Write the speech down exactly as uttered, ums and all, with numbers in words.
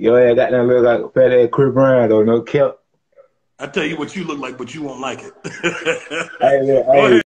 Yo, ass got that look like fat ass Chris Brown though, no cap. I tell you what you look like, but you won't like it. Hey, Go ahead. hey.